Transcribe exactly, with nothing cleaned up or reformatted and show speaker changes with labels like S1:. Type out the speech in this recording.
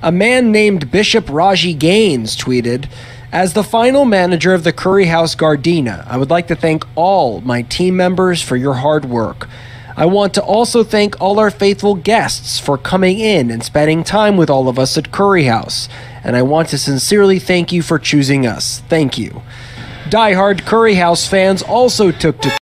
S1: A man named Bishop Raji Gaines tweeted, "As the final manager of the Curry House Gardena, I would like to thank all my team members for your hard work. I want to also thank all our faithful guests for coming in and spending time with all of us at Curry House. And I want to sincerely thank you for choosing us. Thank you." Die-hard Curry House fans also took to